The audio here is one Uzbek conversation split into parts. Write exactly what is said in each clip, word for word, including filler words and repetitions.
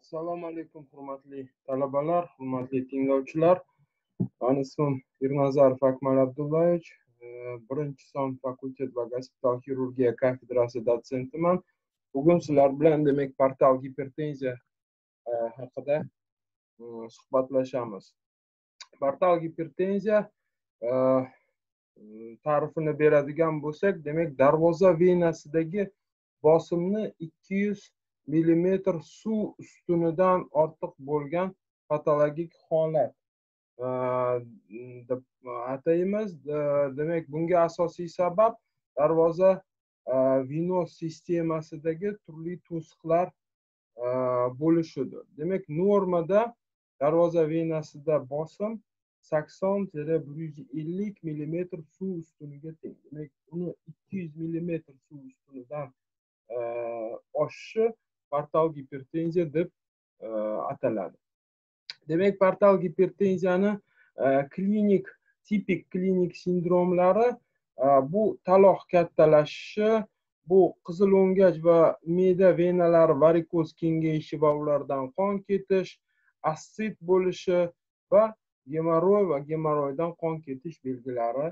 Assalomu alaykum hurmatli talabalar, hurmatli tinglovchilar. Mani ismim Ernazarov Akmal Abdullayevich. Birinchi son fakultet va gospital xirurgiya kafedrasi dotsentiman. Bugun sizlar bilan demak portal gipertenziya haqida suhbatlashamiz. Portal gipertenziya ta'rifini beradigan bo'lsak, demak darvoza venasidagi bosimni ikki yuz millimetr suv ustunidan ortiq bo'lgan patologik holat deb ataymiz. Demak, bunga asosiy sabab darvoza venos sistemasidagi turli to'siqlar bo'lishidir. Demak, normada darvoza venasida bosim sakson bir yuz ellik millimetr suv ustuniga teng. Demak, uni ikki yuz millimetr suv ustunidan oshishi portal gipertenziya deb ataladi. Demak, portal gipertenziyani klinik, tipik klinik sindromlari bu taloq kattalashishi, bu qizil o'ngach va me'da venalari varikoz kengayishi va ulardan qon ketish, assit bo'lishi va gemoroy va gemoroydan qon ketish belgilari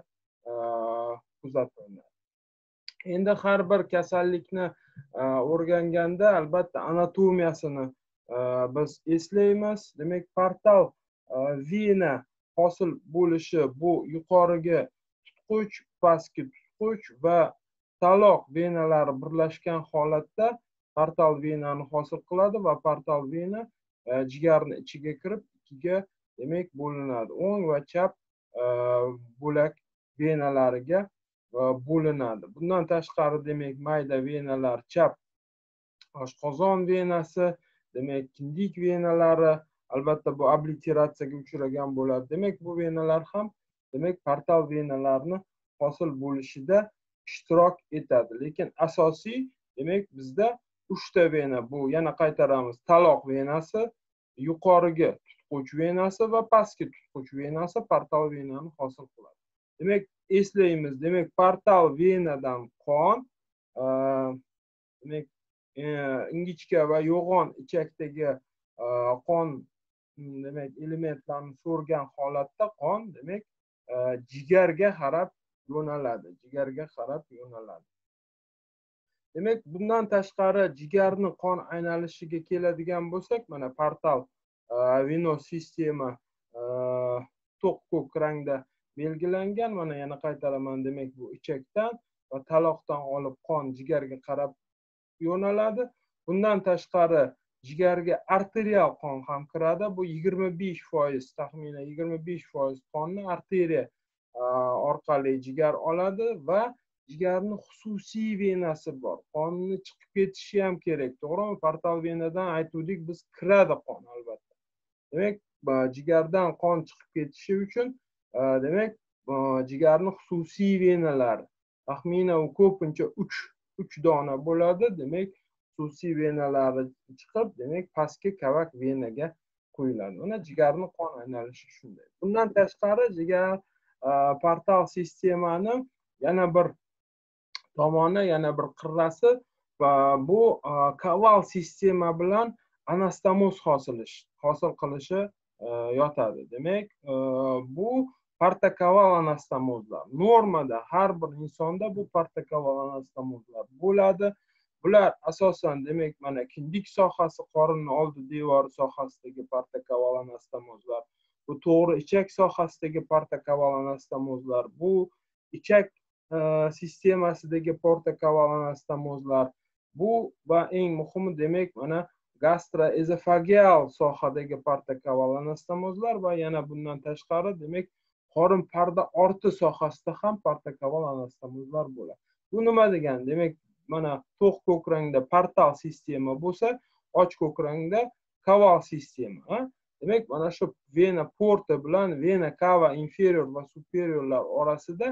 kuzatiladi. Endi har bir kasallikni o'rganganda albatta anatomiyasini biz eslaymiz. Demak, portal vena hosil bo'lishi bu yuqoriga tutqich, pastki tutqich va taloq venalari birlashgan holatda portal venani hosil qiladi va portal vena jigarni ichiga kirib ikkiga demak bo'linadi. O'ng va chap bo'lak venalariga bo'linadi. Bundan tashqari demak mayda venalar, chap oshqozon venasi, demak kindik venalari, albatta bu obliteratsiyaga uchragan bo'ladi. Demak, bu venalar ham demak portal venalarni hosil bo'lishida ishtirok etadi. Lekin asosiy demak bizda uchta vena, bu yana qaytaramiz: taloq venasi, yuqoriga tutqich venasi va pastki tutqich venasi portal venani hosil qiladi. Demak, eslaymiz, demak portal venadan qon demak ingichka va yo'g'on ichakdagi qon demak elementlarni so'rgan holatda qon demak jigarga qarab yo'naladi, jigarga qarab yo'naladi. Demak, bundan tashqari jigarni qon aylanishiga keladigan bo'lsak, mana portal venos sistema to'q ko'k rangda belgilangan. Mana yana qaytaraman, demak bu ichakdan va taloqdan olib qon jigarga qarab yo'naladi. Bundan tashqari jigarga arterial qon ham kiradi. Bu yigirma besh foiz, taxminan yigirma besh foiz qonni arteriya orqali jigar oladi va jigarning xususiy venasi bor. Qonni chiqib ketishi ham kerak, to'g'rimi? Portal venadan aytuvdik biz, kiradi qon albatta. Demak, jigardan qon chiqib ketishi uchun demak jigarning xususiy venalari taxminan ko'pincha uch dona bo'ladi. Demak, xususiy venalari chiqib, demak pastki kavak venaga qo'yiladi. Mana jigarning qon aylanishi shunday. Bundan tashqari jigar portal sistemani yana bir tomoni, yana bir qirrasi va bu kaval sistema bilan anastomoz hosil qilishi yotadi. Demak, bu portakaval anastomozlar. Normada har bir insonda bu portakaval anastomozlar bo'ladi. Bular asosan demak mana kindik sohasi, qorinning oldi devori sohasidagi portakaval anastomozlar, bu to'g'ri ichak sohasidagi portakaval anastomozlar, bu ichak sistemasidagi portakaval anastomozlar, bu va eng muhimi demak mana gastroezofageal sohadagi portakaval anastomozlar va yana bundan tashqari demak qorin parda orti sohasida ham portakaval anastomozlar bo'ladi. Bu nima degani? Demak, mana to'q ko'k rangda portal sistema bo'lsa, och ko'k rangda kaval sistema. Demak, mana shu vena porta bilan vena cava inferior va superiorlar orasida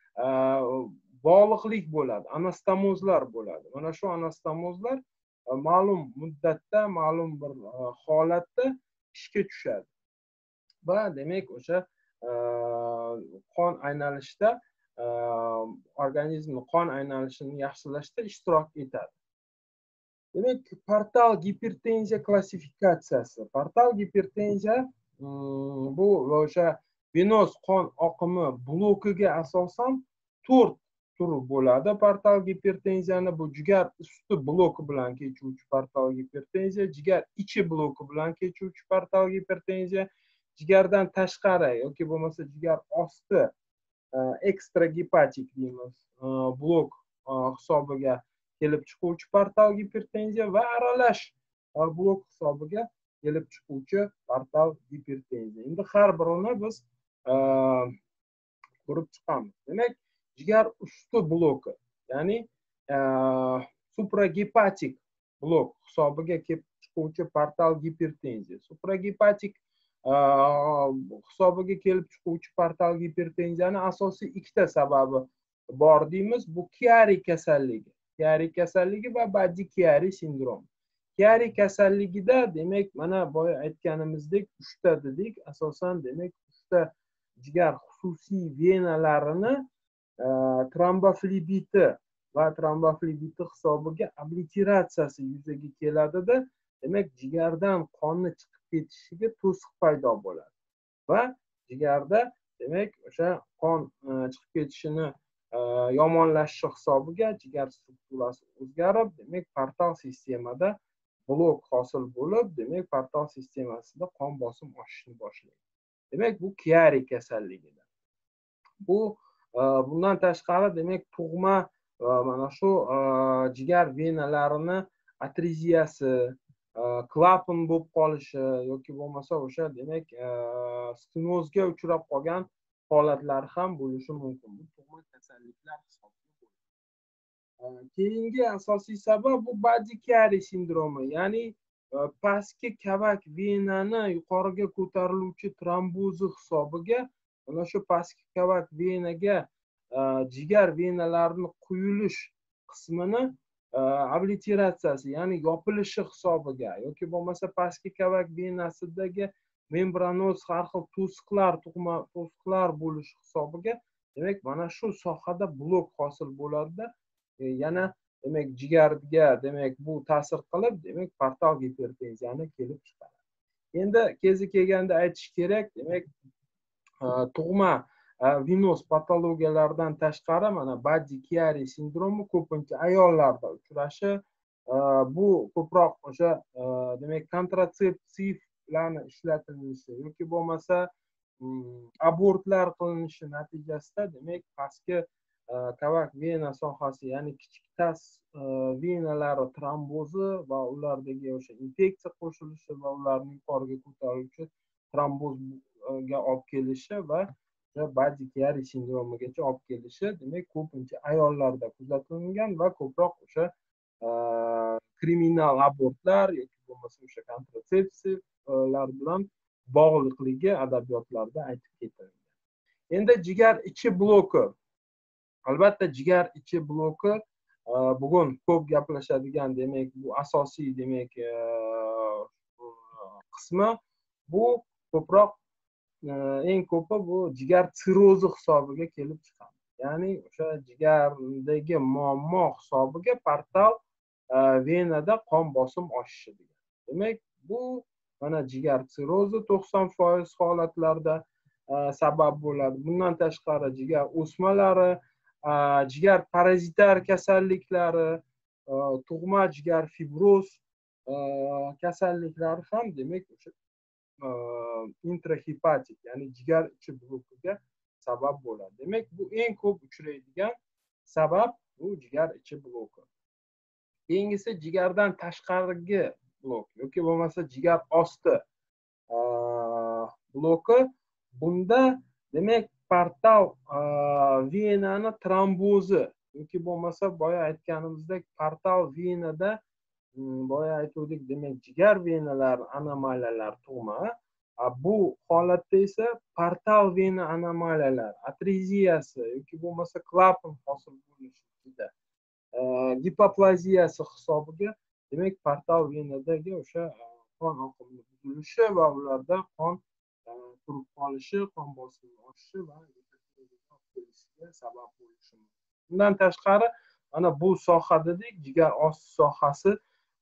bog'liqlik bo'ladi, anastomozlar bo'ladi. Mana shu anastomozlar ma'lum muddatda, ma'lum bir holatda ishga tushadi va demak o'sha qon aylanishda, organizmning qon aylanishini yaxshilashda ishtirok etadi. Demek portal gipertenziya klassifikatsiyasi. Portal gipertenziya bu o'sha venoz qon oqimi blokiga asosan to'rt tur bo'ladi. Portal gipertenziyani bu jigar usti bloki bilan kechuvchi portal gipertenziya, jigar ichi bloki bilan kechuvchi portal gipertenziya, jigardan tashqari yoki bo'lmasa jigar osti ekstragepatik deymiz blok hisobiga kelib chiquvchi portal gipertenziya va aralash blok hisobiga kelib chiquvchi portal gipertenziya. Endi har birini biz ko'rib chiqamiz. Demak, jigar usti bloki, ya'ni supragepatik blok hisobiga kelib chiquvchi portal gipertenziya. Supragepatik hisobiga kelib chiquvchi portal gipertenziyani asosiy ikkita sababi bor deymiz. Bu Chiari kasalligi. Chiari kasalligi va Badi-Chiari sindromi. Chiari kasalligida demak mana boya aytganimizdek uchta dedik. Asosan demak uchta jigar xususiy venalarini tromboflebiti va tromboflebiti hisobiga obliteratsiyasi yuzaga keladida, demak jigardan qonni chiqib ketishiga to'siq paydo bo'ladi va jigarda demak o'sha qon chiqib ketishini yomonlashishi hisobiga jigar strukturasi o'zgarib, demak portal sistemada blok hosil bo'lib, demak portal sistemasida qon bosim oshishni boshlaydi. Demak bu Chiari kasalligi. Bu bundan tashqari demak tug'ma mana shu jigar venalarini atreziyasi, klapan bo'lib qolishi yoki bo'lmasa o'sha demak stenozga uchrab qolgan holatlar ham bo'lishi mumkin. Bu tug'ma kasalliklar hisoblanadi. Keyingi asosiy sabab bu Badi-Chiari sindromi, ya'ni pastki kavak venani yuqoriga ko'tariluvchi trombozi hisobiga mana shu pastki kavak venaga jigar venalarini quyilish qismini obliteratsiyasi, ya'ni yopilishi hisobiga yoki bo'lmasa pastki kavak venasidagi membranoz har xil to'siqlar, tug'ma to'siqlar bo'lishi hisobiga demak mana shu sohada blok hosil bo'ladi. Yana demak jigarga demak bu ta'sir qilib, demak portal gipertenziyani kelib chiqaradi. Endi kezi kelganda aytish kerak, demak tug'ma venoz patologiyalardan tashqari mana Badi-Chiari sindromi ko'pincha ayollarda uchrashi, bu ko'proq o'sha demak kontratsepsivlarni ishlatilishi yoki bo'lmasa abortlar qilinishi natijasida demak pastki kavak vena sohasi, ya'ni kichik tas venalari trombozi va ulardagi o'sha infeksiya qo'shilishi va ularni yuqoriga ko'tariluvchi trombozga olib kelishi va Badi-Chiari sindromigacha olib kelishi demak ko'pincha ayollarda kuzatilgan va ko'proq o'sha kriminal abortlar yoki bo'lmasa o'sha kontratsepsivlar bilan bog'liqligi adabiyotlarda aytib ketilgan. Endi jigar ichi bloki. Albatta jigar ichi bloki bugun ko'p gaplashadigan demak bu asosiy demak qismi. Bu ko'proq eng ko'pi bu jigar sirrozi hisobiga kelib chiqadi. Ya'ni o'sha jigardagi muammo hisobiga portal venada qon bosim oshishi degan. Demak bu mana jigar sirrozi to'qson foiz holatlarda sabab bo'ladi. Bundan tashqari jigar o'smalari, jigar parazitar kasalliklari, tug'ma jigar fibroz kasalliklari ham demak o'sha intrahepatik, ya'ni jigar ichi blokiga sabab bo'ladi. Demak bu eng ko'p uchraydigan sabab bu jigar ichi bloki. Keyingisi jigardan tashqarigi blok yoki bo'lmasa jigar osti bloki. Bunda demak portal venani trombozi yoki bo'lmasa boya aytganimizdek portal venada boya aytgandik demak jigar venalari anomaliyalar tug'ma. Bu holatda esa portal vena anomaliyalar, atreziyasi yoki bo'lmasa klapan hosil bo'lishida gipoplaziyasi hisobiga demak portal venadagi o'sha qon oqimi buzilishi va ularda qon turib qolishi, qon bosimi oshishi va kelishiga sabab bo'lishi mumkin. Bundan tashqari mana bu soha dedik, jigar osti sohasi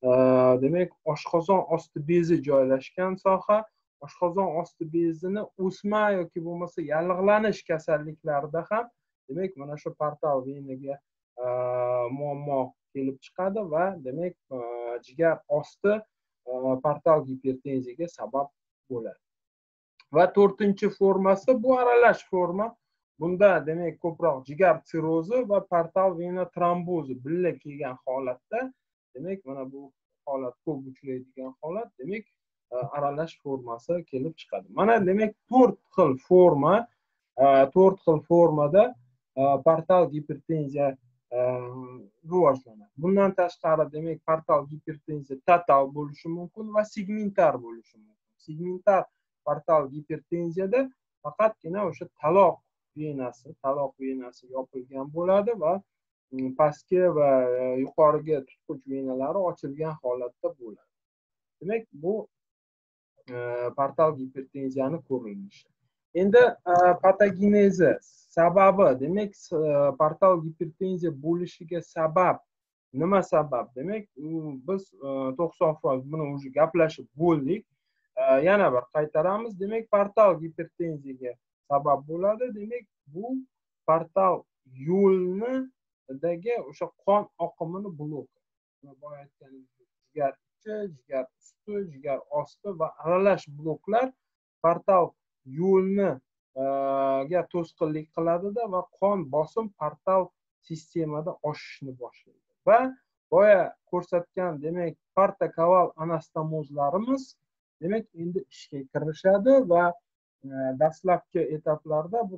demak oshqozon osti bezi joylashgan soha. Oshqozon osti bezini o'sma yoki bo'lmasa yallig'lanish kasalliklarida ham demak mana shu portal venaga muammo kelib chiqadi va demak jigar osti portal gipertenziyaga sabab bo'ladi. Va to'rtinchi formasi bu aralash forma. Bunda demak ko'proq jigar sirrozi va portal vena trombozi birga kelgan holatda demak mana bu holat ko'p uchraydigan holat, demak aralash formasi kelib chiqadi. Mana demak to'rt xil forma, to'rt xil formada portal gipertenziya rivojlanadi. Bundan tashqari demak portal gipertenziya total bo'lishi mumkin va segmentar bo'lishi mumkin. Segmentar portal gipertenziyada faqatgina o'sha taloq venasi, taloq venasi yopilgan bo'ladi va pastki va yuqoriga tutqich venalari ochilgan holatda bo'ladi. Demak bu portal gipertenziyani ko'rinishi. Endi patogenezi sababi, demak portal gipertenziya bo'lishiga sabab nima sabab? Demak biz to'qson foiz buni уже gaplashib bo'ldik. Yana bir qaytaramiz. Demak portal gipertenziyaga sabab bo'ladi. Demak bu portal yo'lidagi o'sha qon oqimini blok. Boya aytganimizdek jigar ichi, jigar usti, jigar osti va aralash bloklar portal yo'lni ga to'sqinlik qiladida va qon bosim portal sistemada oshishni boshlaydi. Va boya ko'rsatgan demak portokaval anastomozlarimiz demak endi ishga kirishadi va dastlabki etaplarda bu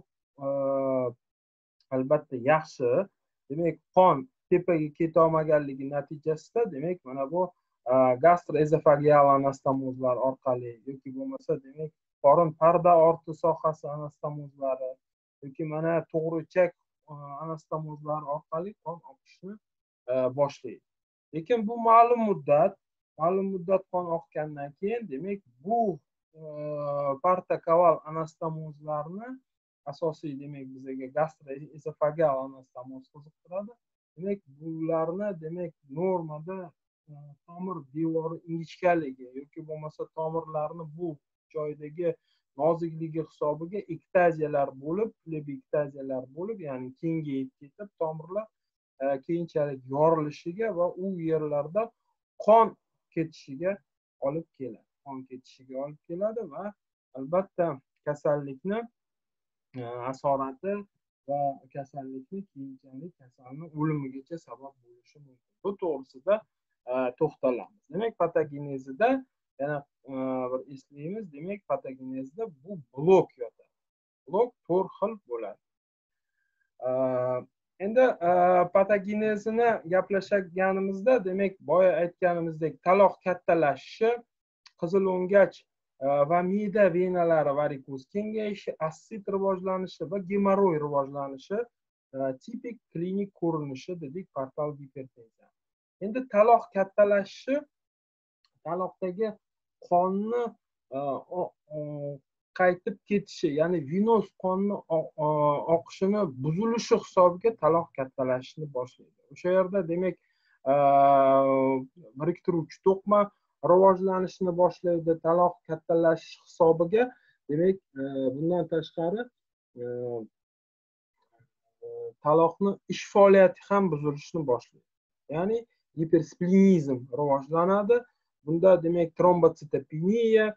albatta yaxshi, demak qon tepaga keta olmaganligi natijasida demak mana bu gastroezofageal anastomozlar orqali yoki bo'lmasa demak qorin parda orti sohasi anastomozlari yoki mana to'g'richak anastomozlari orqali qon oqishni boshlaydi. Lekin bu ma'lum muddat, ma'lum muddat qon oqqandan keyin demak bu portokaval anastomozlarni asosiy demak bizga gastroezofageal anastomoz qiziqtiradi. Demak bularni demak normada tomir devori ingichkaligi yoki bo'lmasa tomirlarni bu joydagi nozikligi hisobiga ektaziyalar bo'lib, plebektaziyalar bo'lib, ya'ni kengayib ketib tomirlar keyinchalik yorilishiga va u yerlarda qon ketishiga olib keladi. Qon ketishiga olib keladi va albatta kasallikni asorati va kasallikni keyinchalik kasalning o'limigacha sabab bo'lishi mumkin. Bu to'g'risida to'xtalamiz. Demak patogenezida yana bir eslaymiz, demak patogenezida bu blok yotadi. Blok to'rt xil bo'ladi. Endi patogenezini gaplashganimizda demak boya aytganimizdek taloq kattalashishi, qizil o'ngach va me'da venalari varikoz kengayishi, assit rivojlanishi va gemoroy rivojlanishi tipik klinik ko'rinishi dedik portal gipertenziya. Endi taloq kattalashishi taloqdagi qonni qaytib ketishi, ya'ni venoz qonni oqishini buzilishi hisobiga taloq kattalashishni boshlaydi. O'sha yerda demak biriktiruvchi to'qima rivojlanishni boshlaydi taloq kattalashish hisobiga. Demak bundan tashqari taloqni ish faoliyati ham buzilishni boshlaydi. Ya'ni gipersplenizm rivojlanadi. Bunda demak trombotsitopeniya,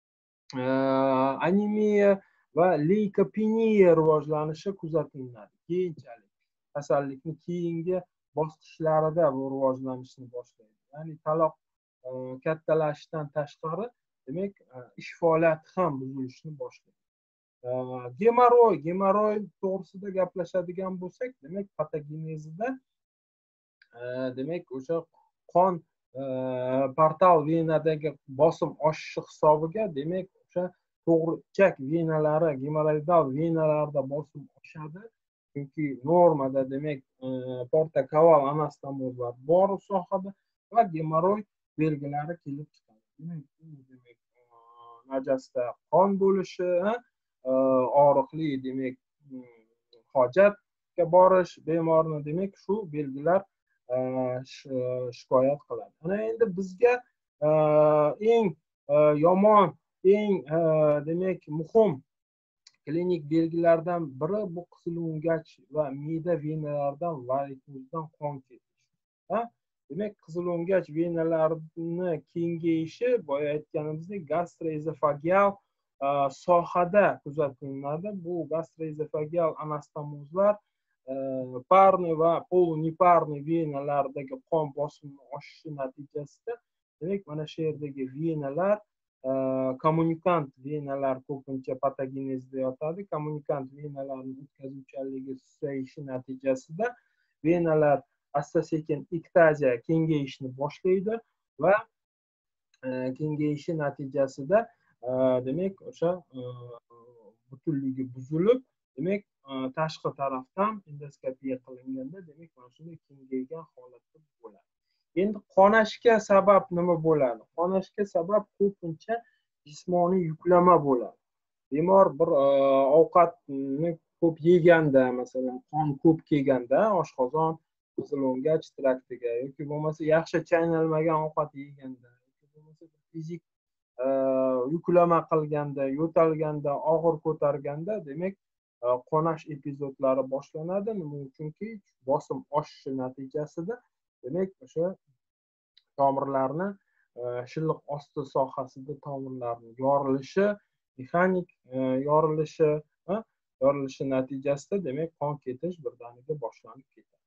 anemiya va leykopeniya rivojlanishi kuzatiladi. Keyinchalik kasallikni keyingi bosqichlarida bu rivojlanishni boshlaydi. Ya'ni taloq kattalashishdan tashqari demak ish faoliyati ham buzilishni boshlaydi. Gemoroy, gemoroy to'g'risida gaplashadigan bo'lsak, demak patogenezida demak o'sha qon portal venadagi bosim oshishi hisobiga demak o'sha to'g'richak venalari, gemoroidal venalarda bosim oshadi. Chunki normada demak portokaval anastomozlar bor u sohada va gemoroy belgilari kelib chiqadi. Demak bu demak najasda qon bo'lishi, og'riqli demak hojatga borish, bemorni demak shu belgilar shikoyat qiladi. Ana endi bizga eng yomon, eng demak muhim klinik belgilardan biri bu qizilo'ngach va me'da venalaridan varikozdan qon ketishi. Demak, qizilo'ngach venalarini kengayishi boya aytganimizdek gastroezofageal sohada kuzatiladi. Bu gastroezofageal anastomozlar parniy va poluneparniy venalardagi qon bosimini oshishi natijasida demak mana shu yerdagi venalar kommunikant venalar ko'pincha patogenezda yotadi. Kommunikant venalarning o'tkazuvchanligi susayishi natijasida venalar asta-sekin ektaziya kengayishni boshlaydi va kengayishi natijasida demak o'sha butunligi buzilib, demak tashqi tarafdan endoskopiya qilinganda demak mana shunday kengaygan holatda bo'ladi. Endi qonashga sabab nima bo'ladi? Qonashga sabab ko'pincha jismoniy yuklama bo'ladi. Bemor bir ovqatni ko'p yeganda, masalan, qon ko'p kelganda oshqozon, qizilo'ngach traktiga yoki bo'lmasa yaxshi chaynalmagan ovqat yeganda yoki bo'lmasa fizik yuklama qilganda, yo'talganda, og'ir ko'targanda demak qonash epizodlari boshlanadi. Nima uchunki bosim oshishi natijasida demak o'sha tomirlarni shilliq osti sohasida tomirlarning yorilishi, mexanik yorilishi, yorilishi natijasida demak qon ketish birdaniga boshlanib ketadi.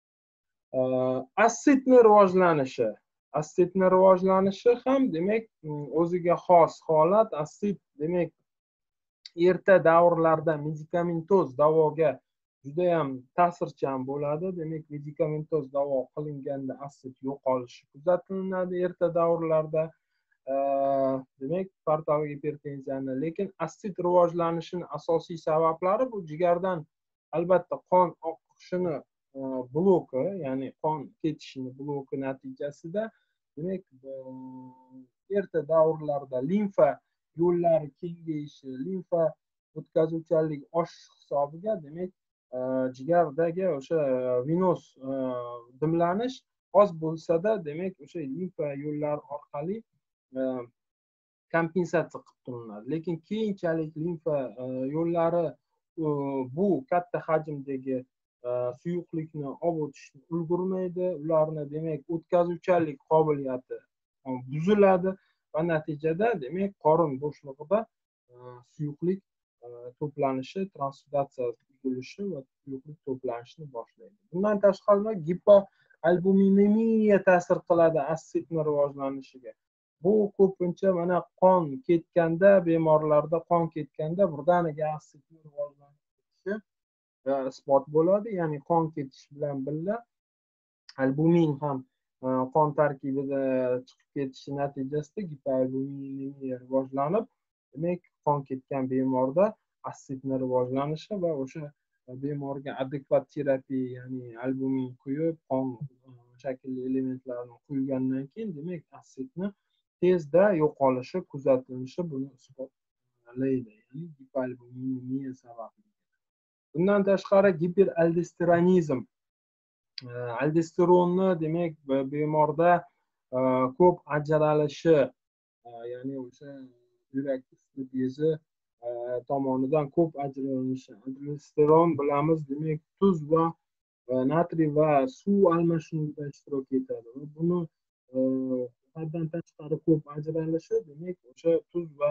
Assidni rivojlanishi, assidni rivojlanishi ham demak o'ziga xos holat. Assid demak erta davrlarda medikamentoz davoga juda ham ta'sirchan bo'ladi. Demak, medikamentoz davo qilinganda assid yo'qolishi kuzatiladi erta davrlarda. Demak, portal gipertenziyani, lekin assid rivojlanishining asosiy sabablari bu jigardan albatta qon oqishini bloki, ya'ni qon ketishini bloki natijasida demak erta davrlarda limfa yo'llari kengayishi, limfa o'tkazuvchanlik oshish hisobiga demak jigardagi o'sha venoz dimlanish oz bo'lsa-da demak o'sha limfa yo'llari orqali kompensatsiya qilib turiladi. Lekin keyinchalik limfa yo'llari bu katta hajmdagi suyuqlikni olib o'tishni ulgurmaydi. Ularni demak o'tkazuvchanlik qobiliyati buziladi va natijada demak qorin bo'shlig'ida suyuqlik to'planishi, transudatsiya tuzilishi va suyuqlik to'planishni boshlaydi. Bundan tashqari gipoalbuminemiya ta'sir qiladi assidni rivojlanishiga. Bu ko'pincha mana qon ketganda, bemorlarda qon ketganda birdaniga assidni rivojlanishi isbot bo'ladi. Ya'ni qon ketish bilan birga albumin ham qon tarkibida chiqib ketishi natijasida gipoalbuminemiya rivojlanib, demak qon ketgan bemorda assidni rivojlanishi va o'sha bemorga adekvat terapiya, ya'ni albumin quyib, qon shakilli elementlarni quygandan keyin demak assidni tezda yo'qolishi kuzatilishi buni isbotlaydi, ya'ni gipoalbuminemiya sababli. Bundan tashqari giperaldosteronizm, aldosteronni demak bemorda ko'p ajralishi, ya'ni o'sha yurak usti bezi tomonidan ko'p ajralishi. Aldosteron bilamiz demak tuz va natriy va suv almashinuvida ishtirok etadi. Buni haddan tashqari ko'p ajralishi demak o'sha tuz va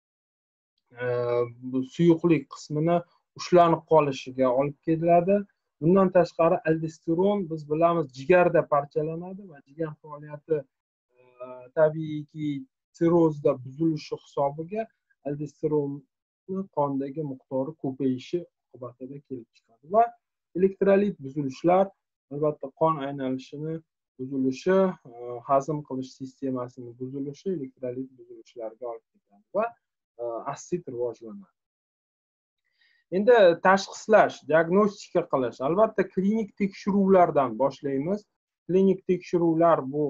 suyuqlik qismini ushlanib qolishiga olib keladi. Bundan tashqari aldosteron biz bilamiz jigarda parchalanadi va jigar faoliyati tabiiyki sirrozda buzilishi hisobiga aldosteronni qondagi miqdori ko'payishi oqibatida kelib chiqadi va elektrolit buzilishlar, albatta qon aylanishini buzilishi, hazm qilish sistemasining buzilishi elektrolit buzilishlariga olib keladi va assid rivojlanadi. Endi tashxislash, diagnostika qilish, albatta klinik tekshiruvlardan boshlaymiz. Klinik tekshiruvlar bu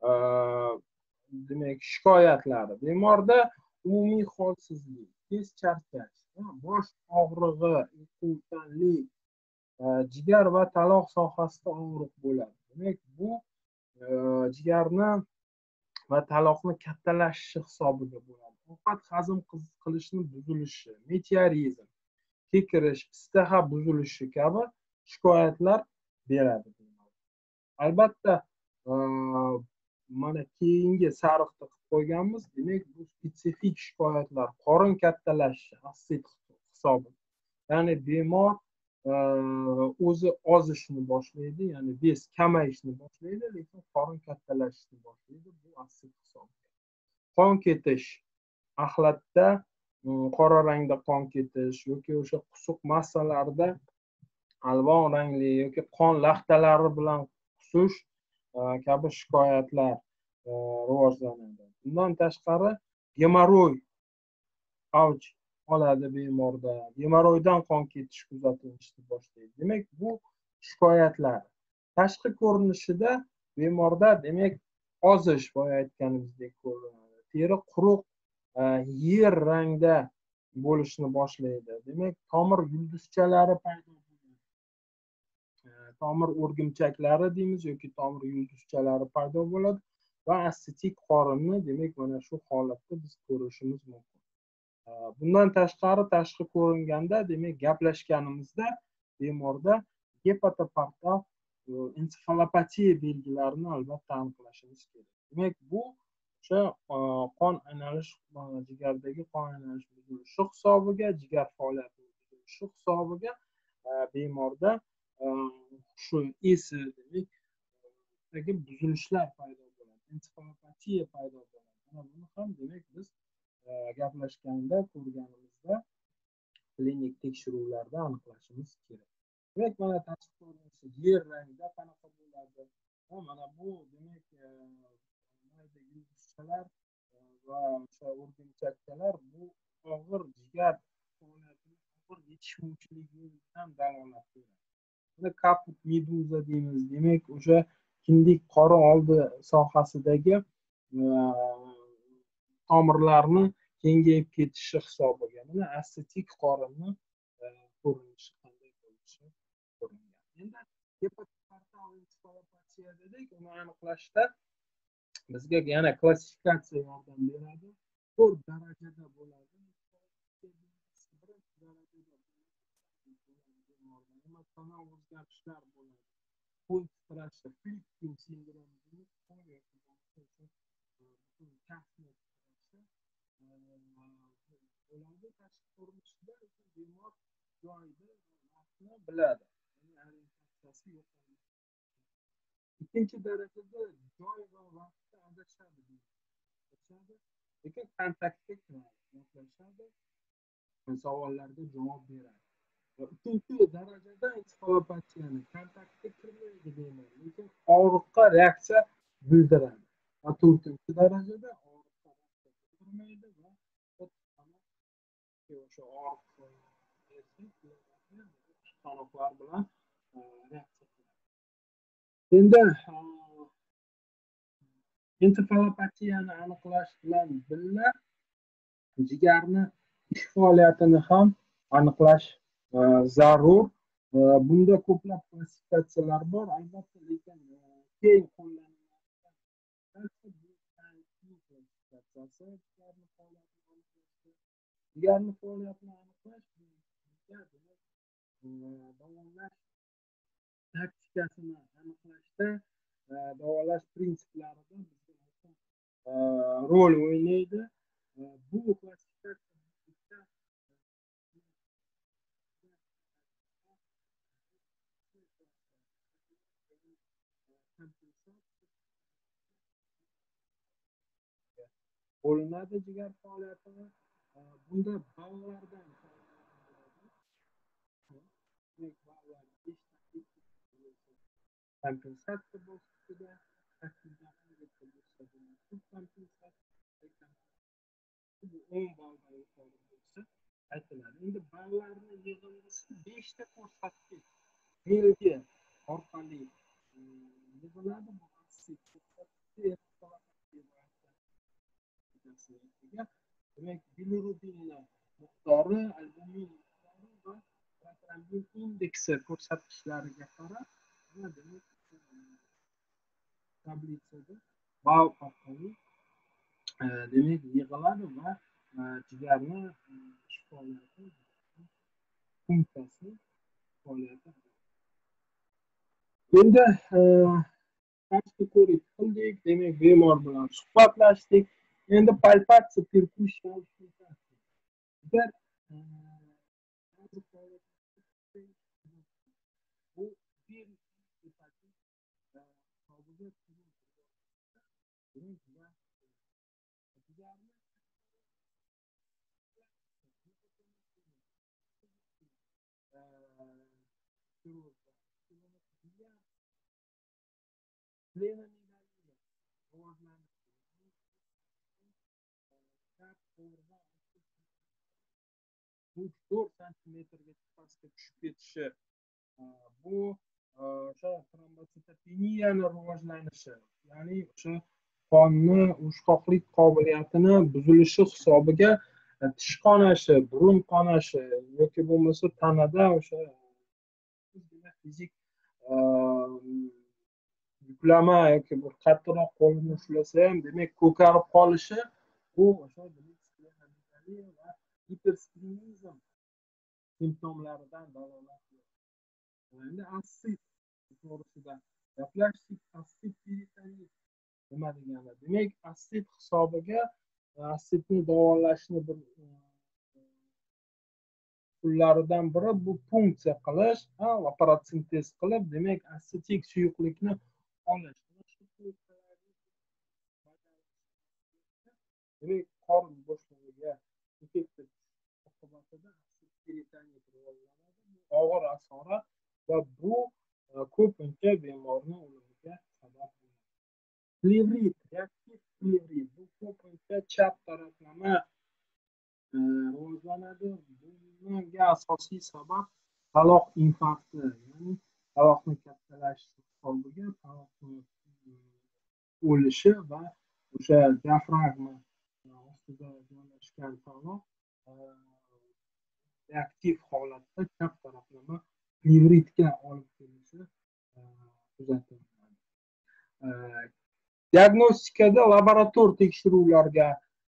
demak shikoyatlari. Bemorda umumiy holsizlik, tez charchash, bosh og'rig'i, uyquchanlik, jigar va taloq sohasida og'riq bo'ladi. Demak, bu e, jigarni va taloqni kattalashishi hisobiga bo'ladi. Ovqat hazm qilishni buzilishi, meteorizm, kekirish, ishtaha buzilishi kabi shikoyatlar beradi. Albatta, mana keyingi sariqda qilib qo'yganmiz. Demak, bu spetsifik shikoyatlar qorin kattalashishi, assit hisobi. Ya'ni bemor o'zi ozishni boshlaydi, ya'ni bez kamayishni boshlaydi, lekin qorin kattalashishni boshlaydi. Bu assit hisobi. Qon ketish, axlatda qora rangda qon ketish yoki o'sha qusuq massalarida alvon rangli yoki qon laxtalari bilan qusish kabi shikoyatlar rivojlanadi. Bundan tashqari gemoroy avj oladi bemorda. Gemoroydan qon ketish kuzatilishni boshlaydi. Demak, bu shikoyatlar. Tashqi ko'rinishida bemorda demak ozish, boya aytganimizdek ko'rinadi. Teri quruq, yer rangda bo'lishni boshlaydi. Demak, tomir yulduzchalari paydo bo'ladi. Tomir o'rgimchaklari deymiz yoki tomir yulduzchalari paydo bo'ladi va assitik qorinni demak mana shu holatda biz ko'rishimiz mumkin. Bundan tashqari tashqi ko'ringanda demak gaplashganimizda bemorda gepatopartal ensefalopatiya belgilarini albatta aniqlashimiz kerak. Demak, bu o'sha qon aylanish, jigardagi qon aylanish buzilishi hisobiga, jigar faoliyati buzilishi hisobiga bemorda shu esi demak buzilishlar paydo bo'ladi, ensefalopatiya paydo bo'ladi. Mana buni ham demak biz gaplashganda, ko'rganimizda klinik tekshiruvlarda aniqlashimiz kerak. Demak, mana tashqi ko'rinishi yer rangida qanaqa bo'ladi? Mana bu demak mayda yulduzchalar va o'sha o'rgimchakchalar bu og'ir jigar faoliyatini og'ir yetishmovchiligidan dalolat beradi. Buni kaput meduza deymiz. Demak, o'sha kindik qorin oldi sohasidagi tomirlarni kengayib ketishi hisobiga mana assitik qorinni ko'rinishi qanday bo'lishi ko'ringan. Endi gepatopartal ensefalopatiya dedik, uni aniqlashda bizga yana klassifikatsiya yordam beradi. to'rt darajada bo'ladi. Birinchi darajada emosional o'zgarishlar bo'ladi. Point stress, Flipping sindromi deymiz. bo'ladi. Tashqi ko'rinishida bemor joyida vaqtni biladi. Orientatsiyasi yo'q. Ikkinchi darajada joy va vaqtda adashadi. Lekin kontaktga gaplashadi, savollarga javob beradi. Uchinchi darajada ensefalopatiyani kontaktga kirmaydi bemor, lekin og'riqqa reaksiya bildiradi. Va to'rtinchi darajada og'riqqa reaksiya bildirmaydi va o'sha og'riqlar bilan reaksiya qiladi. Endi ensefalopatiyani aniqlash bilan birga jigarni ish faoliyatini ham aniqlash zarur. Bunda ko'plab klassifikatsiyalar bor, albatta, lekin keng qo'llaniladigan klassifikatsiyasi jigarni faoliyatini aniqlash, davolash taktikasini aniqlashda, davolash prinsiplarida rol o'ynaydi. Bu klassifikatsiya bo'linadi jigar faoliyatini. Bunda ballardan kompensatsiya bosqichida o'n balldan yuqori bo'lsa aytiladi. Endi ballarni yig'indisi beshta ko'rsatkich belgi orqali yig'iladi. Demak, bilirubinni miqdori, albumin miqdori va protrombin indeksi ko'rsatkichlariga qarab tablitsada bal orqali demak yig'iladi va jigarni ish faoliyati funksiyasi faoliyati. Endi tashqi ko'rik qildik, demak bemor bilan suhbatlashdik. Endi palpatsiya, perkussiya agar bu bir uch to'rt santimetrgacha pastga tushib ketishi, bu o'sha trombotsitopeniyani rivojlanishi, ya'ni o'sha qonni urishqoqlik qobiliyatini buzilishi hisobiga tish qonashi, burun qonashi yoki bo'lmasa tanada o'sha fizik yuklama yoki bir qattiqroq qo'lni ushlasa ham demak ko'karib qolishi, bu o'sha va hipersplenizm simptomlaridan dalolat qiladi. Endi assit to'g'risida gaplashdik. Assit nima degani? Demak, assit hisobiga assitni davolashni bir usullaridan biri bu punksiya qilish, laparotsintez qilib, demak, assitik suyuqlikni olish. Demak, qorin bo'shlig'iga infeksiya oqibatida og'ir asorat va bu ko'pincha bemorning o'limiga sabab bo'ladi. Plevrit, reaktiv plevrit, bu ko'pincha chap taraflama rivojlanadi. Bunga asosiy sabab taloq infarkti, ya'ni taloqni kattalashishi hisobiga taloqni o'lishi va o'sha diafragma ostida joylashgan taloq reaktiv holatda chap taraflama plevritga olib kelishi kuzatiladi. Diagnostikada laborator tekshiruvlarga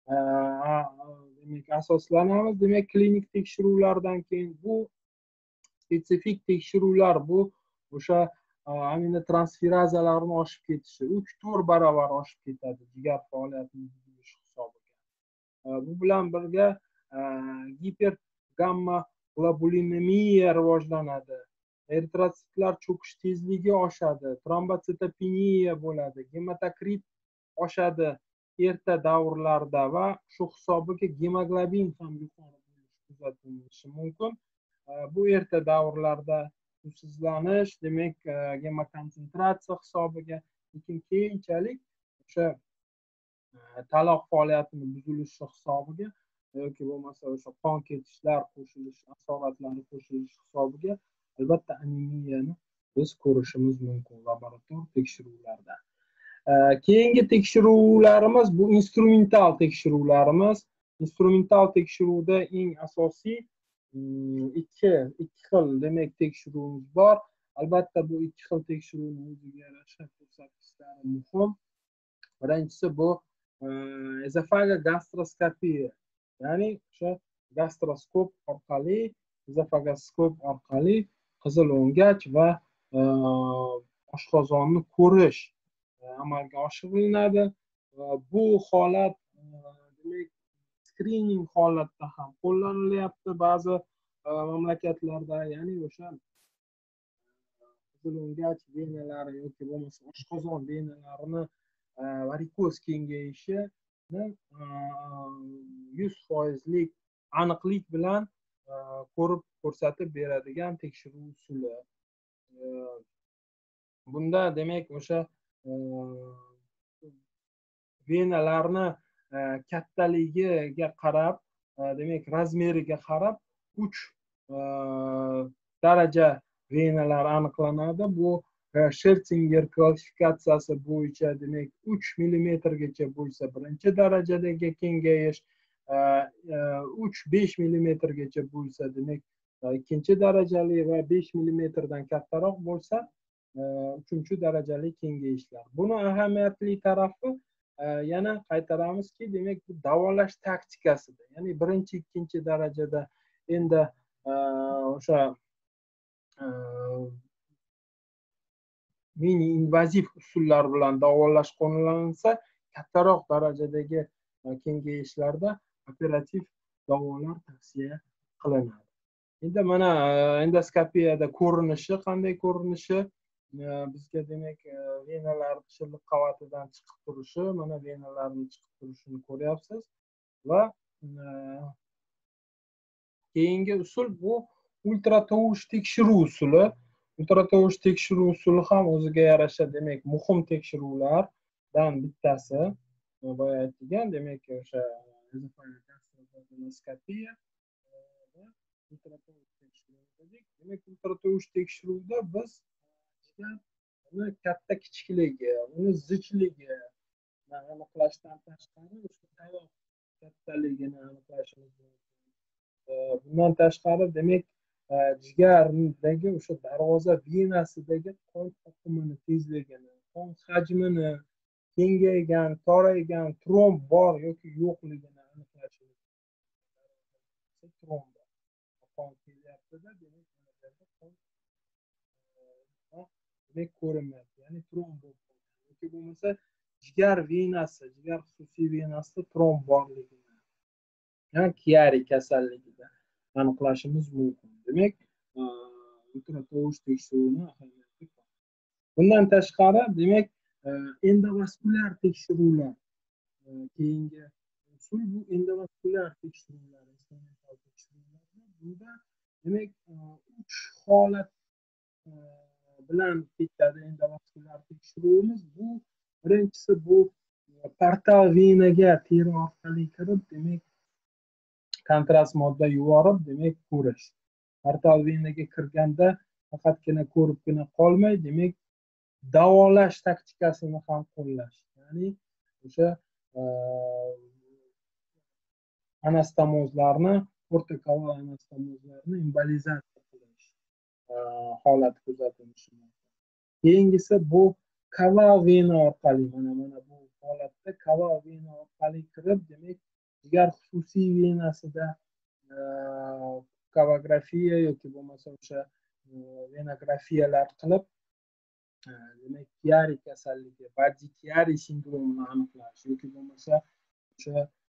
demak asoslanamiz. Demak, klinik tekshiruvlardan keyin bu spesifik tekshiruvlar, bu o'sha aminotransferazalarni oshib ketishi uch to'rt barobar oshib ketadi jigar faoliyatini buzilishi hisobiga. Bu bilan birga gipergamma globulinemiya rivojlanadi. Eritrotsitlar cho'kish tezligi oshadi, trombotsitopeniya bo'ladi, gematokrit oshadi erta davrlarda va shu hisobiga gemoglobin ham yuqori bo'lishi kuzatilishi mumkin. Bu erta davrlarda suvsizlanish, demak, gemokonsentratsiya hisobiga, lekin keyinchalik o'sha taloq faoliyatini buzilishi hisobiga yoki bo'lmasa o'sha qon ketishlar qo'shilishi, asoratlari qo'shilishi hisobiga albatta anemiyani biz ko'rishimiz mumkin laborator tekshiruvlarda. Keyingi tekshiruvlarimiz bu instrumental tekshiruvlarimiz. Instrumental tekshiruvda eng asosiy ikki ikki xil demak tekshiruvimiz bor. Albatta bu ikki xil tekshiruvning o'ziga yarasha ko'rsatkichlari muhim. Birinchisi bu ezofagogastroskopiya, ya'ni o'sha gastroskop orqali, ezofagoskop orqali qizil o'ngach va oshqozonni ko'rish amalga oshiriladi. Bu holat demak skrining holatda ham qo'llanilyapti ba'zi mamlakatlarda, ya'ni o'sha qizil o'ngach venalari yoki bo'lmasa oshqozon venalarini varikoz kengayishini yuz foizlik aniqlik bilan ko'rib ko'rsatib beradigan tekshiruv usuli. Bunda demak o'sha venalarni kattaligiga qarab, demak razmeriga qarab uch daraja venalar aniqlanadi. Bu Scherzinger klassifikatsiyasi bo'yicha demak uch millimetrgacha bo'lsa birinchi darajadagi kengayish, uch besh millimetrgacha bo'lsa demak ikkinchi darajali va besh millimetrdan kattaroq bo'lsa uchinchi darajali kengayishlar. Buni ahamiyatli tarafi yana qaytaramizki, demak bu davolash taktikasida, ya'ni birinchi, ikkinchi darajada endi o'sha mini invaziv usullar bilan davolash qo'llanilsa, kattaroq darajadagi kengayishlarda operativ davolar tavsiya qilinadi. Endi mana endoskopiyada ko'rinishi qanday ko'rinishi? Bizga demak venalar shilliq qavatidan chiqib turishi, mana venalarning chiqib turishini ko'ryapsiz va keyingi usul bu ultratovush tekshiruv usuli. Ultratovush tekshiruv usuli ham o'ziga yarasha demak muhim tekshiruvlardan bittasi. Boya aytgan, demak o'sha endoskopiya va ultratovush tekshiruvi dedik. Demak ultratovush tekshiruvda biz uni katta kichikligi, uni zichligi aniqlashdan tashqari o'sha tovoq kattaligini aniqlashimiz mumkin. Bundan tashqari demak jigardagi o'sha darvoza venasidagi qon oqimini tezligini, qon hajmini, kengaygan, toraygan, tromb bor yoki yo'qligini aniqlashimiz mumkin. Tromb qon kelyapti-da, demak qon demak ko'rinmayapti, ya'ni tromb bo'lgan yoki bo'lmasa jigar venasi, jigar xususiy venasida tromb borligini, ya'ni Chiari kasalligida aniqlashimiz mumkin. Demak, ultratovush tekshiruvini ahamiyati bor. Bundan tashqari, demak, endovaskulyar tekshiruvlar keyingi usul bu endovaskulyar tekshiruvlar, instrumental tekshiruvlar. Bunda demak uch holat bilan ketadi endovaskulyar tekshiruvimiz. Bu birinchisi bu portal venaga teri orqali kirib, demak kontrast modda yuborib, demak ko'rish. Portal venaga kirganda faqatgina ko'ribgina qolmay, demak davolash taktikasini ham qo'llash. Ya'ni o'sha anastomozlarni, portakaval anastomozlarni embolizatsiya qilish holati kuzatilishi mumkin. Keyingisi bu kaval vena orqali, mana mana bu holatda kaval vena orqali kirib, demak jigar xususiy venasida kavagrafiya yoki bo'lmasa o'sha venografiyalar qilib, demak Chiari kasalligi, Badi Chiari sindromini aniqlash yoki bo'lmasa o'sha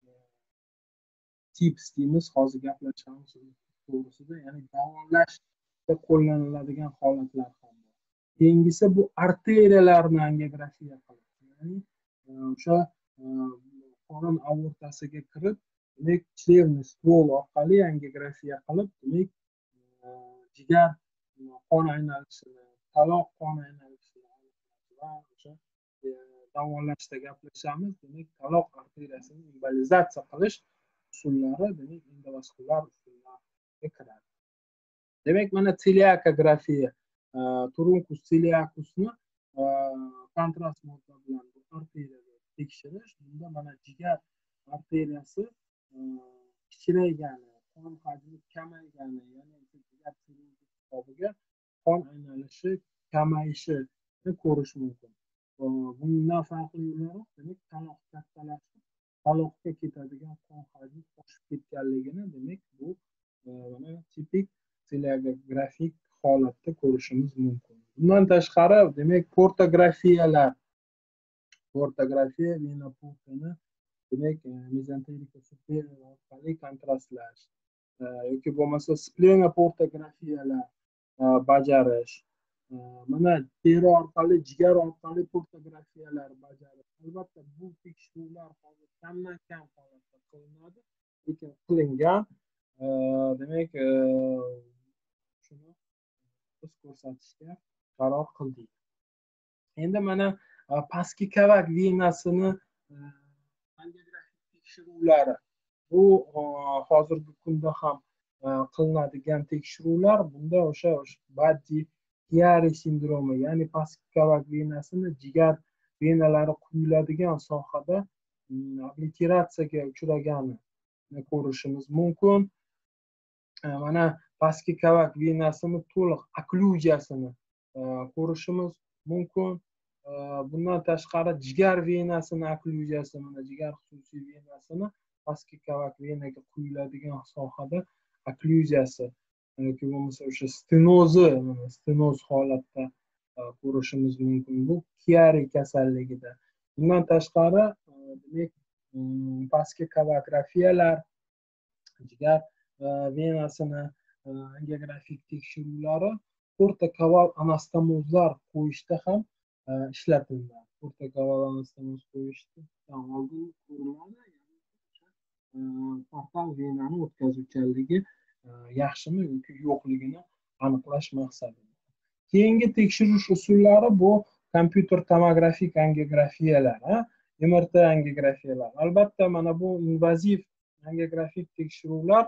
tips deymiz, hozir gaplashamiz to'g'risida, ya'ni davolashda qo'llaniladigan holatlar ham bor. Keyingisi bu arteriyalarni angiografiya qilish, ya'ni o'sha qorin aortasiga kirib, demak chlerniy stol orqali angiografiya qilib, demak jigar qon aynalishini, taloq qon aynalishini va o'sha davolashda gaplashamiz, demak taloq arteriyasini embolizatsiya qilish usullari demak endovaskulyar usullarga kiradi. Demak mana celiakografiya, Truncus celiacusni kontrast modda bilan arteriyada tekshirish. Bunda mana jigar arteriyasi kichiraygani, qon hajmi kamaygani, ya'ni jigar hisobiga qon aynalishi kamayishini ko'rish mumkin. Bundan farqli o'laroq, demak taloq kattalashib, taloqqa ketadigan qon hajmi oshib ketganligini, demak bu mana tipik celiakografik holatda ko'rishimiz mumkin. Bundan tashqari, demak portografiyalar, portografiya vena portini demak mezenterika superior orqali kontrastlash yoki bo'lmasa splenoportografiyalar bajarish, mana teri orqali, jigar orqali portografiyalar bajarish. Albatta bu tekshiruvlar hozir kamdan kam holatda qilinadi, lekin qilingan. Demak shuni biz ko'rsatishga qaror qildik. Endi mana pastki kavak venasini angiografik tekshiruvlari, bu hozirgi kunda ham qilinadigan tekshiruvlar. Bunda o'sha Badi Chiari sindromi, ya'ni pastki kavak venasini jigar venalari quyiladigan sohada obliteratsiyaga uchraganini ko'rishimiz mumkin. Mana pastki kavak venasini to'liq okkluziyasini ko'rishimiz mumkin. Bundan tashqari jigar venasini oklyuziyasi, mana jigar xususiy venasini pastki kavak venaga quyiladigan sohada oklyuziyasi yoki bo'lmasa o'sha stenozi, mana stenoz holatda ko'rishimiz mumkin bu Chiari kasalligida. Bundan tashqari demak pastki kavagrafiyalar, jigar venasini angiografik tekshiruvlari portakaval anastomozlar qo'yishda ham ishlatiladi. Portakaval anastomoz qo'yishdan oldin ko'riladi, portal venani o'tkazuvchanligi yaxshimi yoki yo'qligini aniqlash maqsadida. Keyingi tekshirish usullari bu kompyuter tomografik angiografiyalar, M R T angiografiyalar. Albatta mana bu invaziv angiografik tekshiruvlar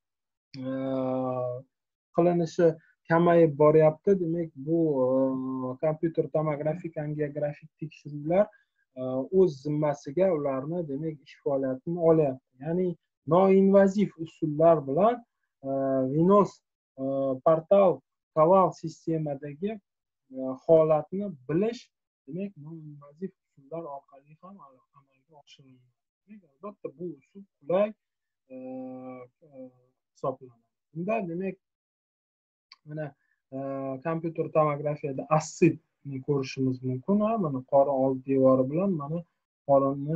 qilinishi kamayib boryapti. Demak, bu kompyuter tomografik angiografik tekshiruvlar o'z zimmasiga ularni demak ish faoliyatini olyapti. Ya'ni noinvaziv usullar bilan venos portal kaval sistemadagi holatni bilish demak noinvaziv usullar orqali ham amalga oshiriladi. Albatta bu usul qulay hisoblanadi. Bunda demak mana kompyuter tomografiyada assidni ko'rishimiz mumkin. Mana qorin old devori bilan mana qorinni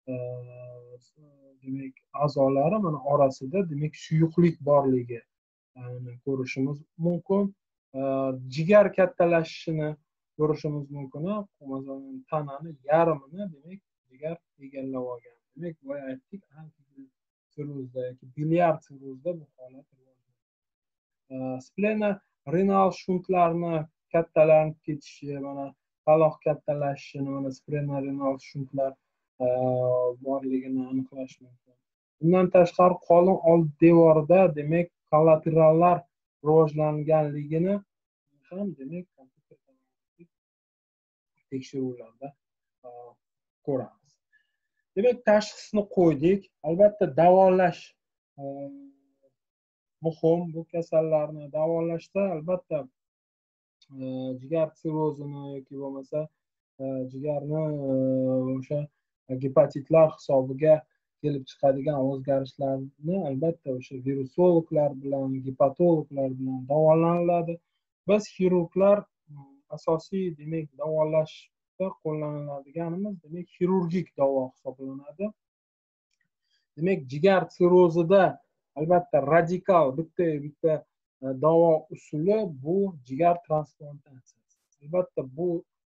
demak a'zolari mana orasida demak suyuqlik borligi ko'rishimiz mumkin. Jigar kattalashishini ko'rishimiz mumkin. Masalan, tanani yarmini demak jigar egallab olgan. Demak, boya aytdik, sirrozda yoki biliard sirrozda bu holat rivojlanadi. Splena renal shuntlarni kattalanib ketishi, mana paloq kattalashishini, mana splena renal shuntlar borligini aniqlash mumkin. Bundan tashqari qorin old devorida demak kollaterallar rivojlanganligini ham demak kompyuter tomografik tekshiruvlarda ko'ramiz. Demak, tashxisni qo'ydik. Albatta davolash muhim. Bu kasallarni davolashda albatta jigar sirrozini yoki bo'lmasa jigarni o'sha gepatitlar hisobiga kelib chiqadigan o'zgarishlarni albatta o'sha virusologlar bilan, gepatologlar bilan davolaniladi. Biz xirurglar asosiy demak davolashda qo'llaniladiganimiz demak xirurgik davo hisoblanadi. Demak, jigar sirrozida albatta radikal bitta bitta davo usuli bu jigar transplantatsiyasi. Albatta bu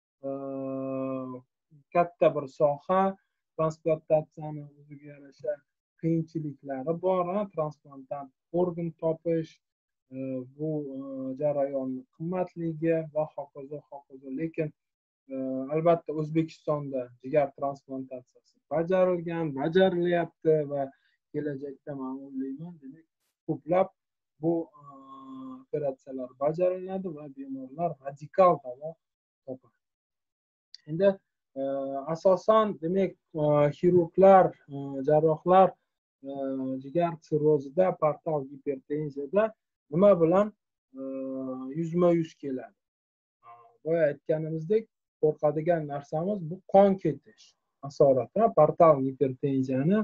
katta bir soha, transplantatsiyani o'ziga yarasha qiyinchiliklari bor. Transplantant organ topish, bu jarayonni qimmatligi va hokazo hokazo. Lekin albatta O'zbekistonda jigar transplantatsiyasi bajarilgan, bajarilyapti va kelajakda men o'ylayman, demak ko'plab bu operatsiyalar bajariladi va bemorlar radikal davo topadi. Endi asosan demak xirurglar, jarrohlar jigar sirrozida, portal gipertenziyada nima bilan yuzma-yuz keladi? Boya aytganimizdek, qo'rqadigan narsamiz bu qon ketish asorati. Portal gipertenziyani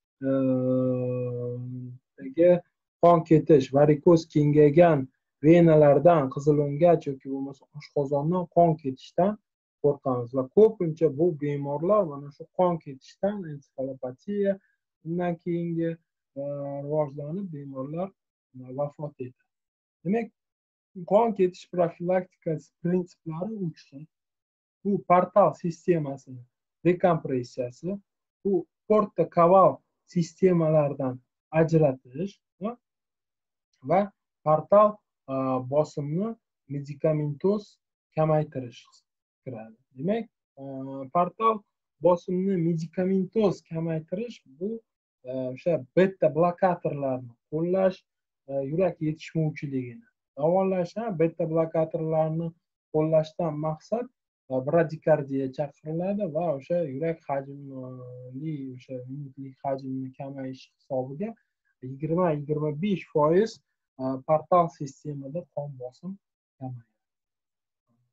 qon ketish, varikoz kengaygan venalardan qizilo'ngach yoki bo'lmasa oshqozondan qon ketishdan qo'rqamiz va ko'pincha bu bemorlar mana shu qon ketishdan, ensefalopatiya, undan keyingi rivojlanib bemorlar vafot etadi. Demak, qon ketish profilaktikasi prinsiplari uch xil. Bu portal sistemasini dekompressiyasi, bu portakaval sistemalardan ajratish va portal bosimni medikamentoz kamaytirish kiradi. Demak, portal bosimni medikamentoz kamaytirish bu o'sha beta blokatorlarni qo'llash, yurak yetishmovchiligini davolash. Beta blokatorlarni qo'llashdan maqsad bradikardiya chaqiriladi va o'sha yurak hajmli, o'sha minutlik hajmni kamayish hisobiga yigirma yigirma besh foiz portal sistemada qon bosim kamayadi.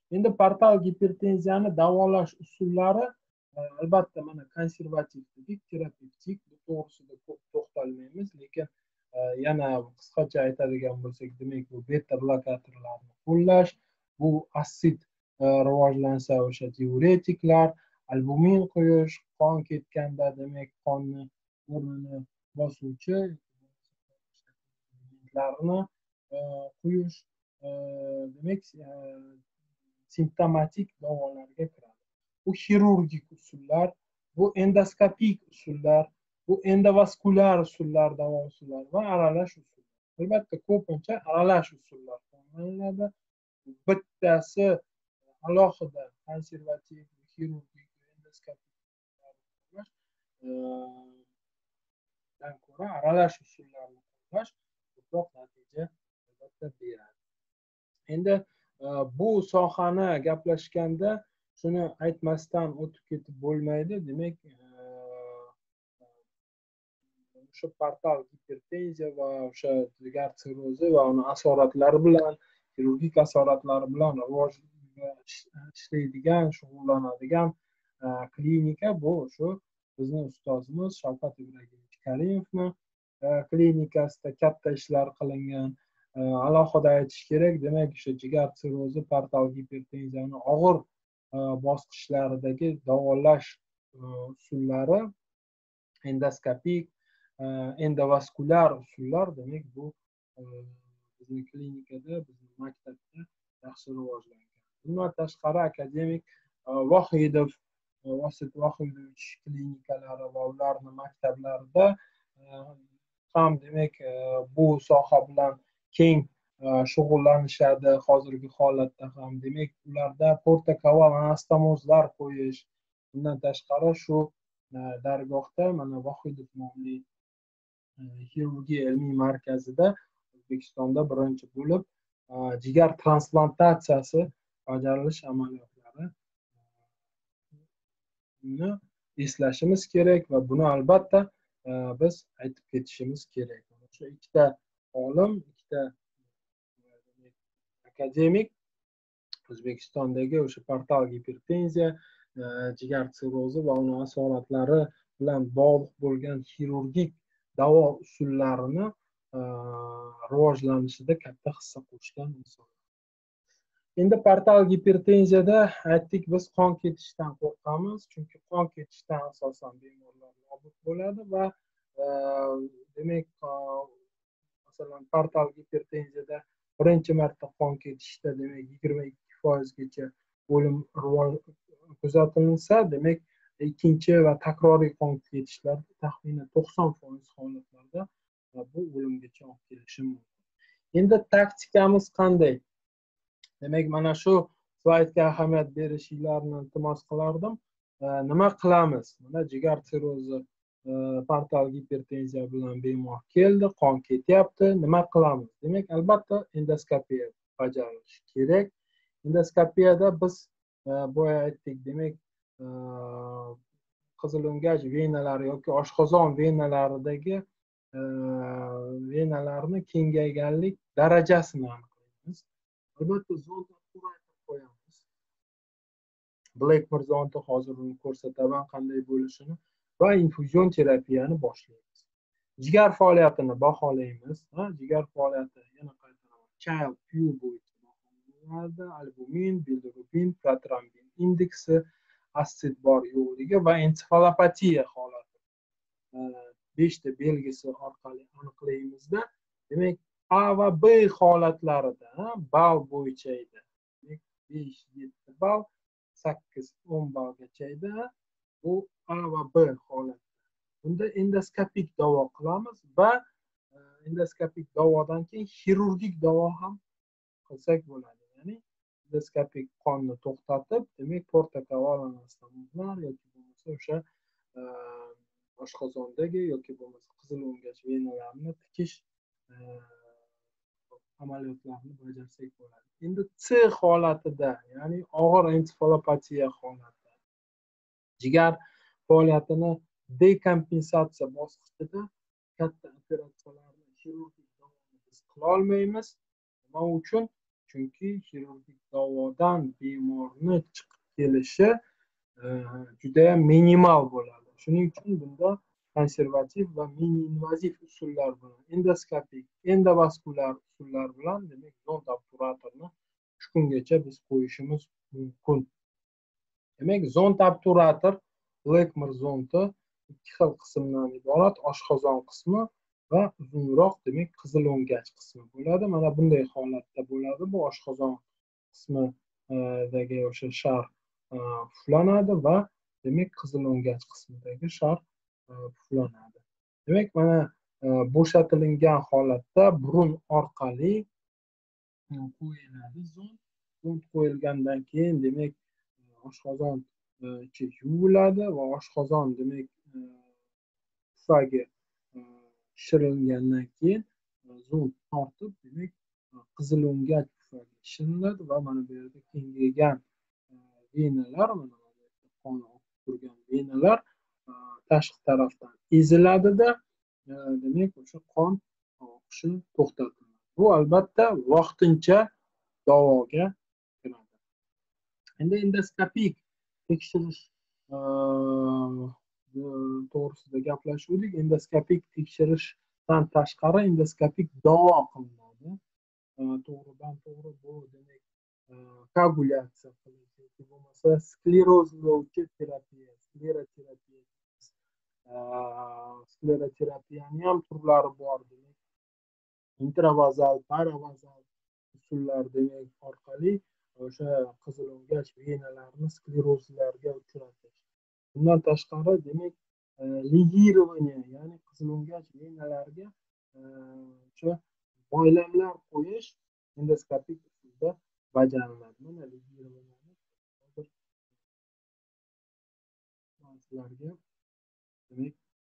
Endi portal gipertenziyani davolash usullari albatta mana konservativ dedik, terapevtik, bu to'g'risida ko'p to'xtalmaymiz, lekin yana qisqacha aytadigan bo'lsak, demak bu beta blokatorlarni qo'llash, bu assid rivojlansa o'sha diuretiklar, albumin qo'yish, qon ketganda demak qonni o'rnini bosuvchi larni qo'yish demak simptomatik davolarga kiradi. Bu xirurgik usullar, bu endoskopik usullar, bu endovaskulyar usullar, davo usullari va aralash usullar. Albatta ko'pincha aralash usullar qo'llaniladi. Bittasi alohida konservativ, xirurgik, endoskopik dan ko'ra aralash usullarni qo'llash ko'proq natija albatta beradi. Endi bu sohani gaplashganda shuni aytmasdan o'tib ketib bo'lmaydi. Demak, o'sha portal gipertenziya va o'sha jigar sirrozi va uni asoratlari bilan, xirurgik asoratlari bilan rivojga ishlaydigan, shug'ullanadigan klinika bu shu bizni ustozimiz Shavkat Ibragimovich Karimovni klinikasida katta ishlar qilingan. Alohida aytish kerak, demak o'sha jigar sirrozi, portal gipertenziyani og'ir bosqichlaridagi davolash usullari, endoskopik, endovaskulyar usullar, demak bu bizning klinikada, bizning maktabda yaxshi rivojlangan. Bundan tashqari akademik Vohidov, Vosit Vohidovich klinikalari va ularning maktablarida ham demak bu soha bilan keng shug'ullanishadi. Hozirgi holatda ham demak ularda portakaval anastomozlar qo'yish, bundan tashqari shu dargohda mana Vohidov nomli xirurgiya ilmiy markazida O'zbekistonda birinchi bo'lib jigar transplantatsiyasi bajarilish amaliyotlarini eslashimiz kerak va buni albatta biz aytib ketishimiz kerak. Shu ikkita olim, ikkita akademik O'zbekistondagi o'sha portal gipertenziya, jigar sirrozi va uning asoratlari bilan bog'liq bo'lgan xirurgik davo usullarini rivojlanishida katta hissa qo'shgan insonlar. Endi portal gipertenziyada aytdik, biz qon ketishidan qo'rqamiz, chunki qon ketishdan asosan bemorlar nobud bo'ladi va demak masalan portal gipertenziyada birinchi marta qon ketishda demak yigirma ikki foizgacha o'lim kuzatilsa, demak ikkinchi va takroriy qon ketishlarda taxminan to'qson foiz holatlarda bu o'limgacha olib kelishi mumkin. Endi taktikamiz qanday? Demak, mana shu slaydga ahamiyat berishinglarni iltimos qilardim. Nima qilamiz? Mana jigar sirrozi, portal gipertenziya bilan bemor keldi, qon ketyapti. Nima qilamiz? Demak, albatta endoskopiya bajarilishi kerak. Endoskopiyada biz boya aytdik, demak qizil o'ngach venalari yoki oshqozon venalaridagi venalarni kengayganlik darajasini aniqlaymiz. Albatta zond qo'yamiz. Blackmer zondi hozir uni ko'rsataman qanday bo'lishini va infuzion terapiyani boshlaymiz. Jigar faoliyatini baholaymiz. Jigar faoliyati yana qaytaraman. Child Pugh bo'yicha baholanadi. Albumin, bilirubin, protrombin indeksi, assid bor yo'qligi va ensefalopatiya holati beshta belgisi orqali aniqlaymizda. Demak, A va B holatlarida ball bo'yicha edi. Demak, besh yetti ball, sakkiz o'n ballgacha edi. Bu A va B holati. Bunda endoskopik davo qilamiz va endoskopik davodan keyin xirurgik davo ham qilsak bo'ladi. Ya'ni endoskopik qonni to'xtatib, demak portakaval anastomozlar yoki bo'lmasa o'sha oshqozondagi yoki bo'lmasa qizil o'ngach venalarni tikish amaliyotlarini bajarsak bo'ladi. Endi C holatida, ya'ni og'ir ensefalopatiya holati, jigar faoliyatini dekompensatsiya bosqichida katta operatsiyalarni xirurgik davoni biz qila olmaymiz. Nima uchun? chunki xirurgik davodan bemorni chiqib kelishi juda ham minimal bo'ladi. Shuning uchun bunda konservativ va mini-invaziv usullar bilan, endoskopik, endovaskulyar usullar bilan demak zond obturatorni uch kungacha biz qo'yishimiz mumkin. Demak, zond obturator Blackmer zondi ikki xil qismdan iborat, oshqozon qismi va uzunroq demak qizil o'ngach qismi bo'ladi. Mana bunday holatda bo'ladi. Bu oshqozon qismidagi o'sha shar puflanadi va demak qizil o'ngach qismidagi shar puflanadi. Demak, mana bo'shatilingan holatda burun orqali qo'yiladi zond. Zond qo'yilgandan keyin demak oshqozon ichi yuviladi va oshqozon demak pufagi shishirilgandan keyin zond tortib demak qizil o'ngach pufagi shishiriladi va mana bu yerda kengaygan venalar, mana bu yerda qon oqib turgan venalar tashqi tarafdan eziladida demak o'sha qon oqishi to'xtatiladi. Bu albatta vaqtincha davoga kiradi. Endi endoskopik tekshirish to'g'risida gaplashuvdik. Endoskopik tekshirishdan tashqari endoskopik davo qilinadi. To'g'ridan to'g'ri bu demak koagulyatsiya qilish yoki bo'lmasa sklerozlovchi terapiya, skleroterapiya. Skleroterapiyani ham turlari bor demak. Intravazal, paravazal usullar demak orqali o'sha qizil o'ngach venalarini sklerozlarga uchratish. Bundan tashqari demak ligирование, ya'ni qizil o'ngach venalariga o'sha moylamlar qo'yish endoskopik usulda bajariladi. Mana ligирование hozir sizlarga demak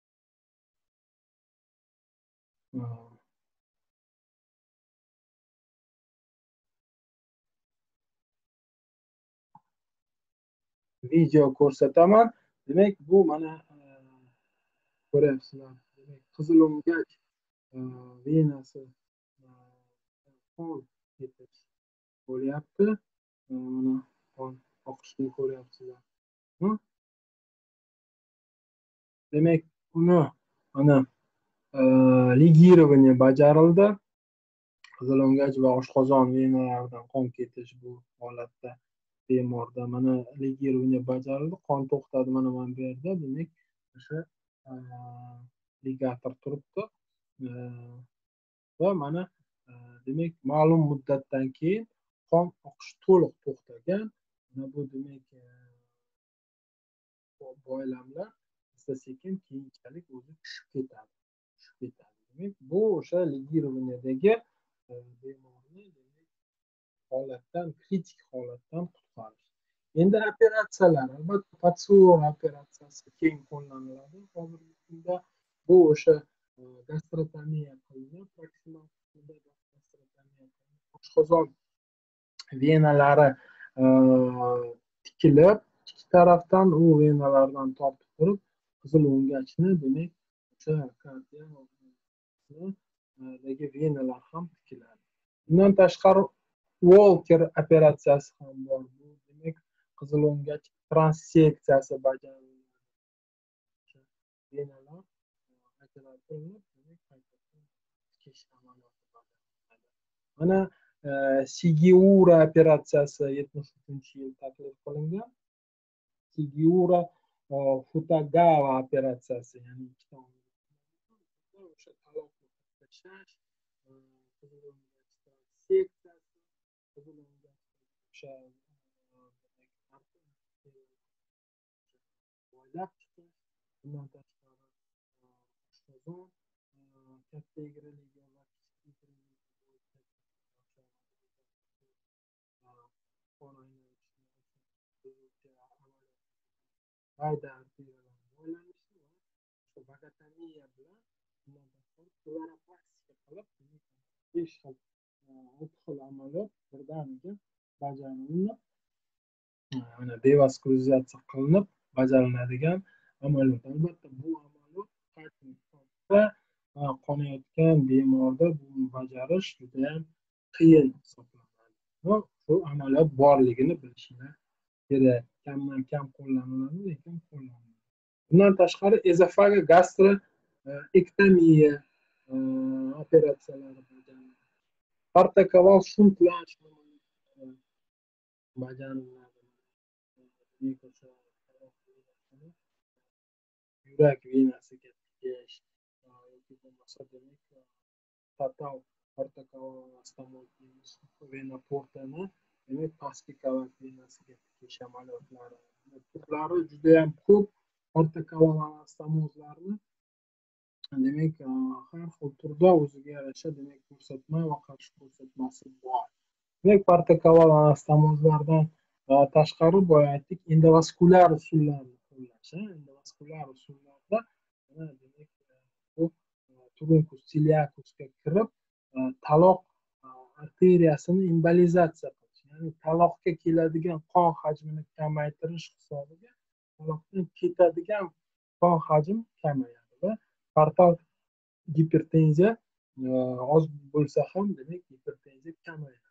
video ko'rsataman. Demak, bu mana ko'ryapsizlar. Demak, qizil o'ngach venasi qon ketish bo'lyapti. Mana qon oqishini ko'ryapsizlar. Demak, uni mana ligирование bajarildi. Qizil o'ngach va oshqozon venalaridan qon ketish bu holatda bemorda mana ligирование bajarildi, qon to'xtadi. Mana mana bu yerda demak o'sha ligator turibdi va mana demak ma'lum muddatdan keyin qon oqish to'liq to'xtagan. Mana bu demak boylamlar asta-sekin keyinchalik o'zi tushib ketadi. Tushib ketadi. Demak, bu o'sha ligirованиедagi bemorni demak holatdan, kritik holatdan qutqarish. Endi operatsiyalar, albatta patsior operatsiyasi keng qo'llaniladi. Hozirgi kunda bu o'sha gastrotomiya qilinib, proksimal qismida gastrotomiya qilinib, oshqozon venalari tikilib, ikki tarafdan u venalardan tortib turib, qizil o'ngachni demak o'sha kardiodagi venalar ham tikiladi. Bundan tashqari Walker operatsiyasi ham bor. Bu demak qizil o'ngach transseksiyasi bajariladi. Venalar ajratilib, demak qaytadan tikish amaliyoti bajariladi. Mana Sigiura operatsiyasi yetmish uchinchi yil taklif qilingan. Sigiura Futagawa operatsiyasi, ya'ni ikkita o'sha taloqni tashlash, qizil o'ngach transseksiyasi, qizil o'ngach o'sha boylab chiqish, bundan tashqari oshqozon katta egriligiga va kichik egriligiga mayda arteriyalar boylanishi va o'sha vagotomiya bilan bundan tashqari fluoroplastika qilib besh xil olti xil amaliyot birdaniga bajarilib, mana devaskulatsiya qilinib bajariladigan amaliyot. Albatta bu amaliyot qonayotgan bemorda buni bajarish juda ham qiyin hisoblanadi. shu amaliyot borligini bilishinglar kerak. Kamdan kam qo'llaniladi, lekin qo'llaniladi. Bundan tashqari ezofaga gastroektomiya operatsiyalari bajariladi. Portakaval shuntlash bajariladi. Yurak venasiga tegish yoki bo'lmasa demak total portakaval anastomol deymiz. Vena portani demak pastki qavat venasiga tegish amaliyotlari. Turlari juda ham ko'p. Portakaval anastomozlarni demak har xil turda o'ziga yarasha demak ko'rsatma va qarshi ko'rsatmasi bor. Demak portakaval anastomozlardan tashqari boya aytdik endovaskulyar usullarni qo'llash. Endovaskulyar usullarda demak bu trunkus ciliacusga kirib taloq arteriyasini embolizatsiya qilish, ya'ni taloqga keladigan qon hajmini kamaytirish hisobiga taloqdan ketadigan qon hajmi kamayadi va portal gipertenziya oz bo'lsa ham demak gipertenziya kamayadi.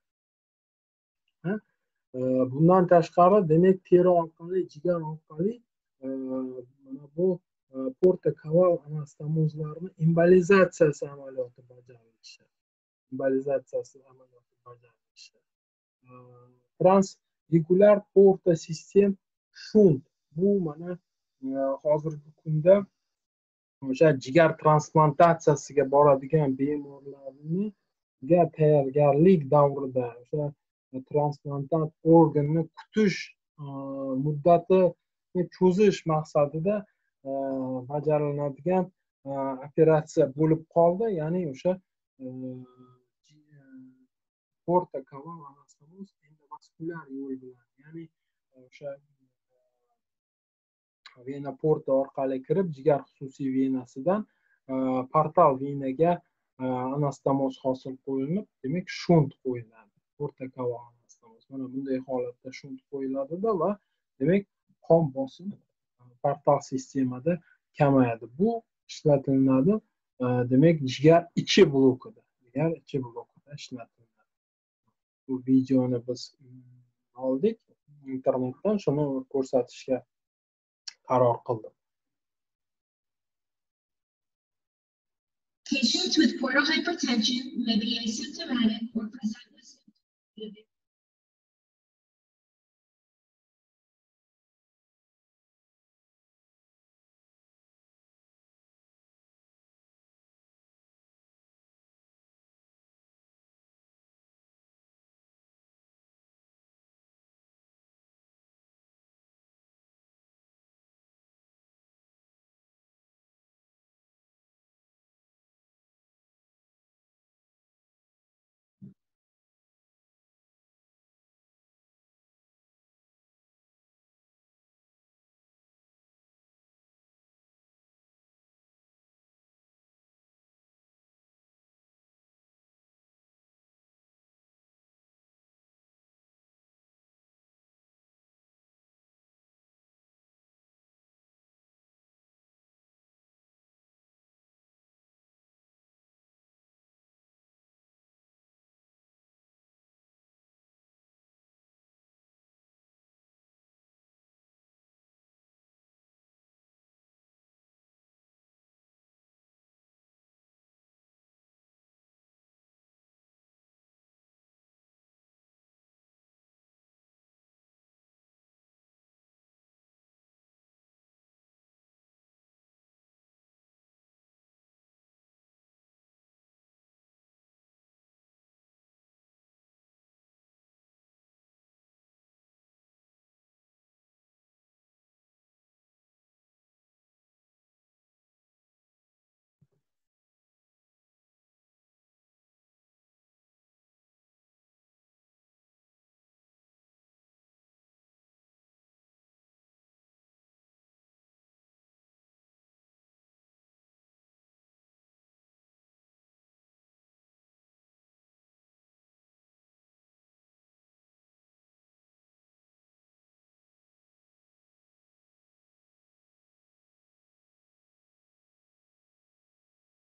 Bundan tashqari demak teri orqali, jigar orqali mana bu portakaval anastomozlarni embolizatsiyasi amaliyoti bajarilishi. Embolizatsiyasi amaliyoti bajarilishi. Transregulyar portosistem shunt bu mana hozirgi kunda o'sha jigar transplantatsiyasiga boradigan bemorlarga tayyorgarlik davrida o'sha transplantat organni kutish muddatini cho'zish maqsadida bajariladigan operatsiya bo'lib qoldi. Ya'ni o'sha portakaval anastomoz endovaskulyar yo'l bilan, ya'ni o'sha vena porta orqali kirib jigar xususiy venasidan portal venaga anastomoz hosil qilinib, demak shunt qo'yiladi. Portakaval anastomoz mana bunday holatda shunt qo'yiladida va demak qon bosimi portal sistemada kamayadi. Bu ishlatiladi demak jigar ichi blokida, jigar ichi blokida ishlatiladi. Bu videoni biz oldik internetdan, shuni ko'rsatishga qaror qildim. Patients with portal hypertension may be asymptomatic or present with symptoms.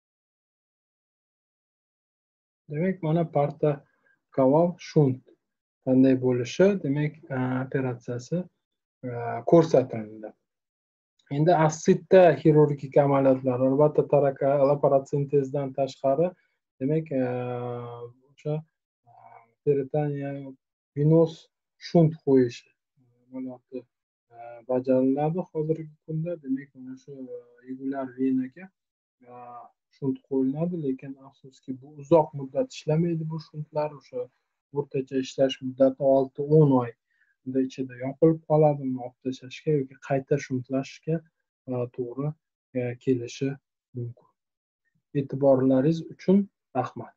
Demek mana portakaval shunt qanday bo'lishi, demak, operatsiyasi ko'rsatildi. Endi assidda xirurgik amaliyotlar, albatta torakal paratsintezdan tashqari, demak, o'sha peritoniya venoz shunt qo'yish amaliyoti bajariladi hozirgi kunda. Demak, mana shu yugular venaga shunt qo'yiladi, lekin afsuski bu uzoq muddat ishlamaydi bu shuntlar. O'sha o'rtacha ishlash muddati olti o'n oy ichida yopilib qoladi. Uni olib tashlashga yoki qayta shuntlashga to'g'ri kelishi mumkin. E'tiborlaringiz uchun rahmat.